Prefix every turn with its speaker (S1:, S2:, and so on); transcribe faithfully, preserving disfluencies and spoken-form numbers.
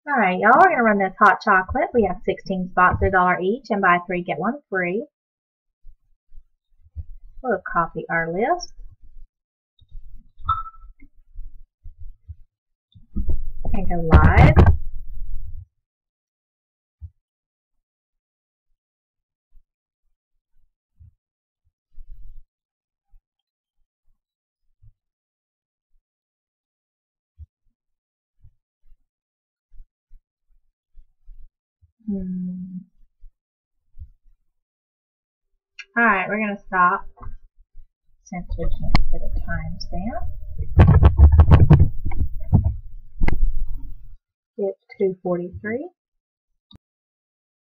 S1: Alright, y'all, we're going to run this hot chocolate. We have sixteen spots at a dollar each, and buy three, get one free. We'll copy our list. And go live. Hmm. Alright, we're going to stop since we can't get a timestamp. It's two forty-three.